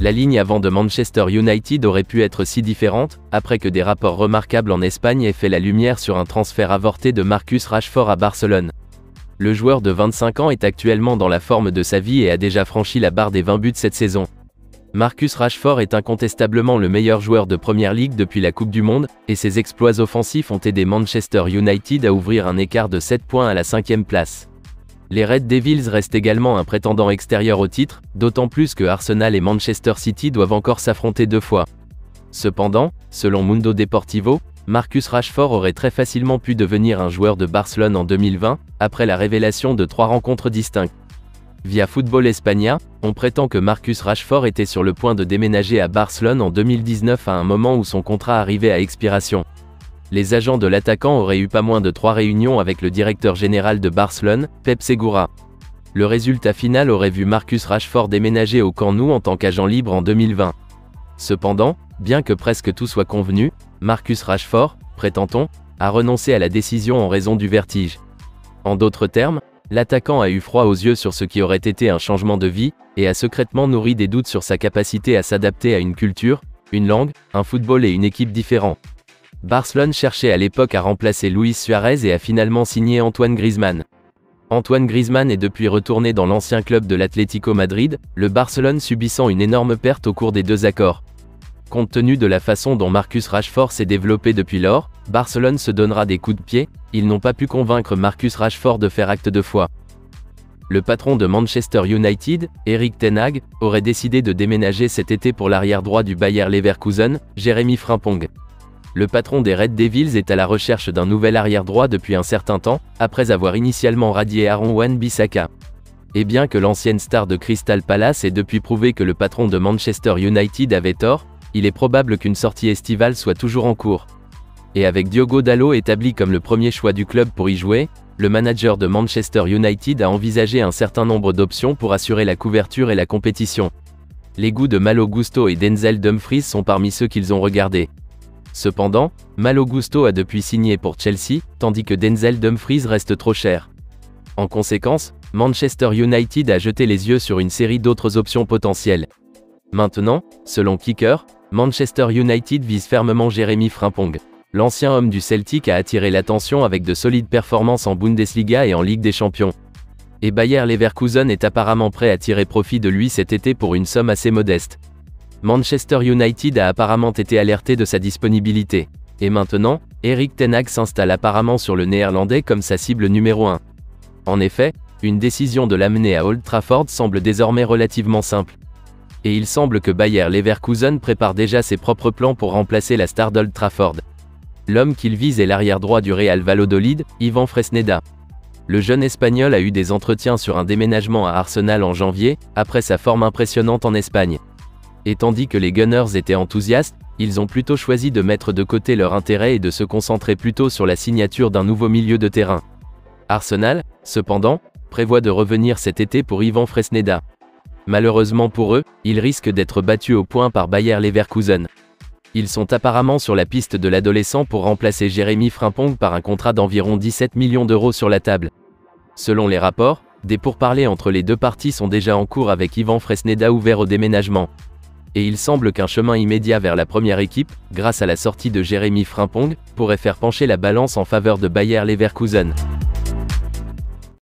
La ligne avant de Manchester United aurait pu être si différente, après que des rapports remarquables en Espagne aient fait la lumière sur un transfert avorté de Marcus Rashford à Barcelone. Le joueur de 25 ans est actuellement dans la forme de sa vie et a déjà franchi la barre des 20 buts cette saison. Marcus Rashford est incontestablement le meilleur joueur de Premier League depuis la Coupe du Monde, et ses exploits offensifs ont aidé Manchester United à ouvrir un écart de 7 points à la 5e place. Les Red Devils restent également un prétendant extérieur au titre, d'autant plus que Arsenal et Manchester City doivent encore s'affronter 2 fois. Cependant, selon Mundo Deportivo, Marcus Rashford aurait très facilement pu devenir un joueur de Barcelone en 2020, après la révélation de 3 rencontres distinctes. Via Football España, on prétend que Marcus Rashford était sur le point de déménager à Barcelone en 2019 à un moment où son contrat arrivait à expiration. Les agents de l'attaquant auraient eu pas moins de 3 réunions avec le directeur général de Barcelone, Pep Segura. Le résultat final aurait vu Marcus Rashford déménager au Camp Nou en tant qu'agent libre en 2020. Cependant, bien que presque tout soit convenu, Marcus Rashford, prétend-on, a renoncé à la décision en raison du vertige. En d'autres termes, l'attaquant a eu froid aux yeux sur ce qui aurait été un changement de vie, et a secrètement nourri des doutes sur sa capacité à s'adapter à une culture, une langue, un football et une équipe différents. Barcelone cherchait à l'époque à remplacer Luis Suarez et a finalement signé Antoine Griezmann. Antoine Griezmann est depuis retourné dans l'ancien club de l'Atlético Madrid, le Barcelone subissant une énorme perte au cours des 2 accords. Compte tenu de la façon dont Marcus Rashford s'est développé depuis lors, Barcelone se donnera des coups de pied, ils n'ont pas pu convaincre Marcus Rashford de faire acte de foi. Le patron de Manchester United, Erik ten Hag, aurait décidé de déménager cet été pour l'arrière droit du Bayer Leverkusen, Jérémy Frimpong. Le patron des Red Devils est à la recherche d'un nouvel arrière droit depuis un certain temps, après avoir initialement radié Aaron Wan-Bissaka. Et bien que l'ancienne star de Crystal Palace ait depuis prouvé que le patron de Manchester United avait tort, il est probable qu'une sortie estivale soit toujours en cours. Et avec Diogo Dalot établi comme le premier choix du club pour y jouer, le manager de Manchester United a envisagé un certain nombre d'options pour assurer la couverture et la compétition. Les goûts de Malo Gusto et Denzel Dumfries sont parmi ceux qu'ils ont regardés. Cependant, Malo Gusto a depuis signé pour Chelsea, tandis que Denzel Dumfries reste trop cher. En conséquence, Manchester United a jeté les yeux sur une série d'autres options potentielles. Maintenant, selon Kicker, Manchester United vise fermement Jérémy Frimpong. L'ancien homme du Celtic a attiré l'attention avec de solides performances en Bundesliga et en Ligue des Champions. Et Bayer Leverkusen est apparemment prêt à tirer profit de lui cet été pour une somme assez modeste. Manchester United a apparemment été alerté de sa disponibilité. Et maintenant, Erik ten Hag s'installe apparemment sur le néerlandais comme sa cible numéro 1. En effet, une décision de l'amener à Old Trafford semble désormais relativement simple. Et il semble que Bayer Leverkusen prépare déjà ses propres plans pour remplacer la star d'Old Trafford. L'homme qu'il vise est l'arrière droit du Real Valladolid, Ivan Fresneda. Le jeune Espagnol a eu des entretiens sur un déménagement à Arsenal en janvier, après sa forme impressionnante en Espagne. Et tandis que les Gunners étaient enthousiastes, ils ont plutôt choisi de mettre de côté leur intérêt et de se concentrer plutôt sur la signature d'un nouveau milieu de terrain. Arsenal, cependant, prévoit de revenir cet été pour Ivan Fresneda. Malheureusement pour eux, ils risquent d'être battus au point par Bayer Leverkusen. Ils sont apparemment sur la piste de l'adolescent pour remplacer Jérémy Frimpong par un contrat d'environ 17 millions d'euros sur la table. Selon les rapports, des pourparlers entre les deux parties sont déjà en cours avec Ivan Fresneda ouvert au déménagement. Et il semble qu'un chemin immédiat vers la première équipe, grâce à la sortie de Jérémy Frimpong, pourrait faire pencher la balance en faveur de Bayer Leverkusen.